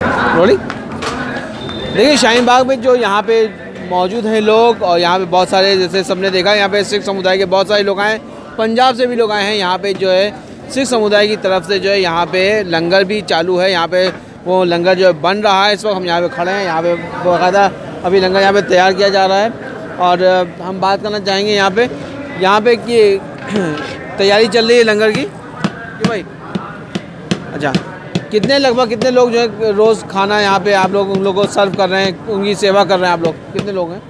रोली। देखिए शाहीन बाग में जो यहाँ पे मौजूद हैं लोग, और यहाँ पे बहुत सारे, जैसे सबने देखा यहाँ पे सिख समुदाय के बहुत सारे लोग आए, पंजाब से भी लोग आए हैं। यहाँ पे जो है सिख समुदाय की तरफ से जो है यहाँ पे लंगर भी चालू है। यहाँ पे वो लंगर जो है बन रहा है। इस वक्त हम यहाँ पे खड़े हैं, यहाँ पे बाकायदा अभी लंगर यहाँ पे तैयार किया जा रहा है। और हम बात करना चाहेंगे यहाँ पे कि तैयारी चल रही है लंगर की कि भाई, अच्छा लगभग कितने लोग जो है रोज़ खाना यहाँ पे आप लोग उन लोगों को सर्व कर रहे हैं, उनकी सेवा कर रहे हैं आप लोग? कितने लोग हैं?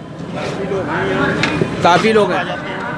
काफ़ी लोग हैं।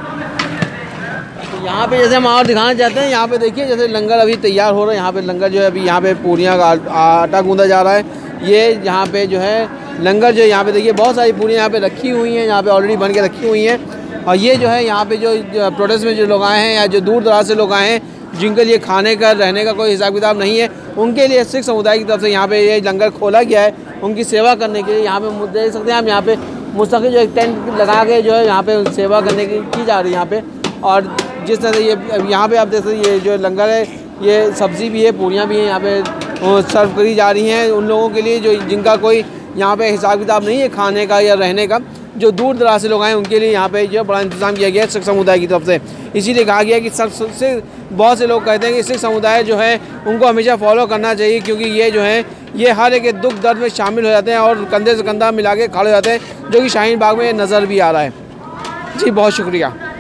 तो यहाँ पे जैसे हम और दिखाना चाहते हैं, यहाँ पे देखिए जैसे लंगर अभी तैयार हो रहा है। यहाँ पे लंगर जो है अभी यहाँ पे पूरियाँ का आटा गूँधा जा रहा है। ये यहाँ पे जो है लंगर जो है यहाँ पे देखिए बहुत सारी पूरियाँ यहाँ पे रखी हुई हैं, यहाँ पे ऑलरेडी बन के रखी हुई हैं। और ये जो है यहाँ पे जो प्रोटेस्ट में जो लोग आए हैं या जो दूर दराज से लोग आए हैं, जिनके लिए खाने का रहने का कोई हिसाब किताब नहीं है, उनके लिए सिख समुदाय की तरफ से यहाँ पे ये लंगर खोला गया है, उनकी सेवा करने के लिए। यहाँ पे देख सकते हैं हम, यहाँ पे मुस्तकिल जो एक टेंट लगा के जो है यहाँ पे सेवा करने की जा रही है यहाँ पे। और जिस तरह से ये यहाँ पे आप देख सकते हैं, ये जो लंगर है ये सब्ज़ी भी है, पूरियाँ भी हैं, यहाँ पे सर्व करी जा रही हैं उन लोगों के लिए जो जिनका कोई यहाँ पे हिसाब किताब नहीं है खाने का या रहने का। जो दूर दराज से लोग आए उनके लिए यहाँ पे जो बड़ा इंतज़ाम किया गया है सिख समुदाय की तरफ से। इसीलिए कहा गया है कि बहुत से लोग कहते हैं कि सिख समुदाय जो है उनको हमेशा फॉलो करना चाहिए, क्योंकि ये जो है ये हर एक दुख दर्द में शामिल हो जाते हैं और कंधे से कंधा मिला के खड़े हो जाते हैं, जो कि शाहीन बाग में नज़र भी आ रहा है। जी बहुत शुक्रिया।